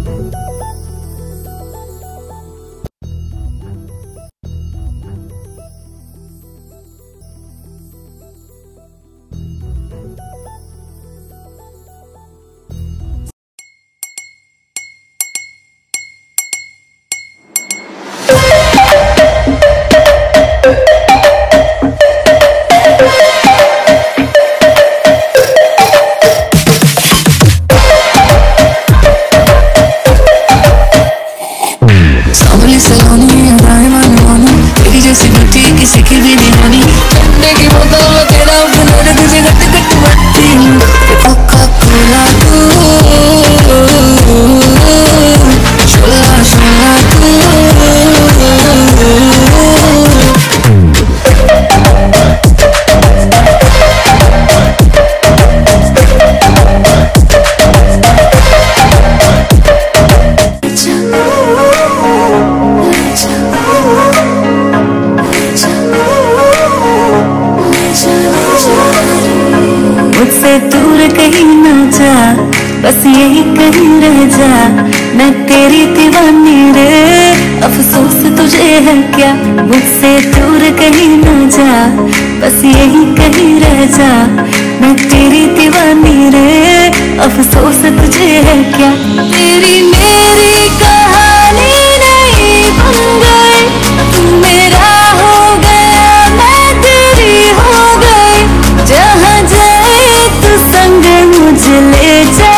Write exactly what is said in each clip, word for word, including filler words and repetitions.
बस यही कहीं रह जा, मैं तेरी दीवानी रे। अफसोस तुझे है क्या, मुझसे दूर कहीं न जा, बस यही कहीं रह जा, मैं तेरी दीवानी रे। अफसोस तुझे है क्या, तेरी मेरी कहानी नहीं बन गई, तू मेरा हो गया मैं तेरी हो गई। जहाँ जाए तू संग मुझे ले जा,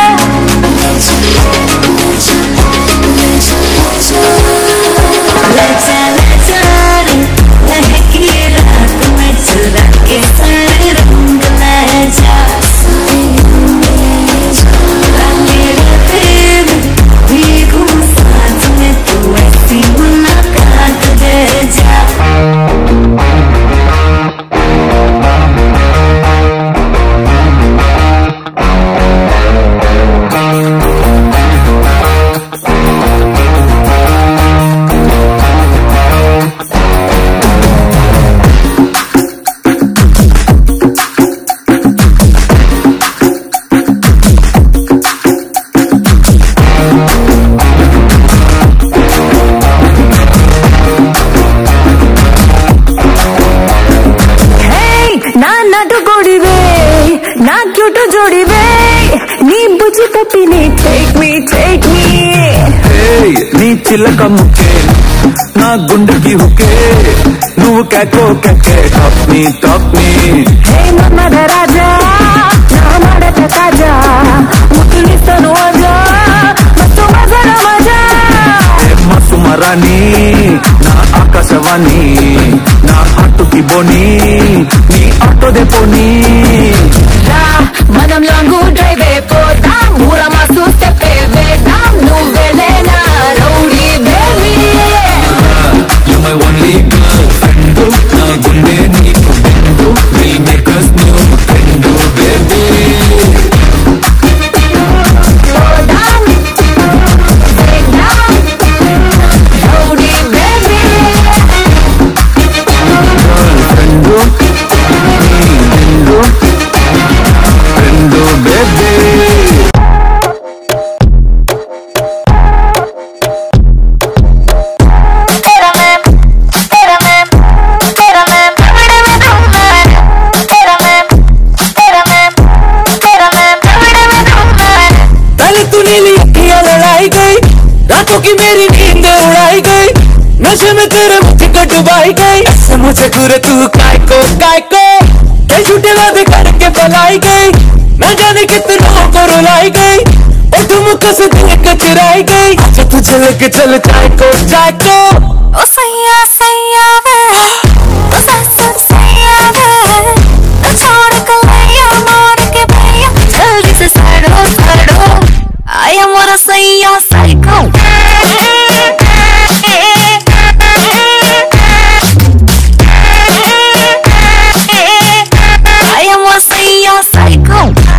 చిలక ముక్కే నా గుండెకి హుకే నువ్వు కేకో కేకే టాప్ మీ టాప్ మీ హే మన్మథ రాజా నా మడత తాజా ముకులిస్తను ఆజా మస్తు మజా మజా హే మస్తు మరాని నా ఆకాశవాణి నా ఆటుకి బోని నీ ఆటో దే పోని రా మనం లాంగు డ్రైవ్ పోదాం ఊర మస్తు స్టెప్ వేద్దాం నువ్వెలే నా rowdy baby you my only girlfriend నా గుండె నీకు bend will make us new friend baby పోదాం వేద్దాం రౌడీ బేబీ గర్ల్ ఫ్రెండ్ నీ బెండు ఫ్రెండ్ బేబీ की मेरी नींद उड़ाई गई, नशे में तेरे मुझे डुबाई गई। ऐसे मुझे घूरे तू काय को काय को कई झूठे वादे करके बुलाई गई, मैं जाने कितनों को रुलाई गई और तुम मुझसे दिल कचराई गई। अच्छा तुझे लेके चल चाय को चाय को ओ सैया सैया वे ओ सासू सैया वे ओ छोड़ कलैया मार के भैया जल्दी से सड़ो सड़ो आया मोरा सैया साइको।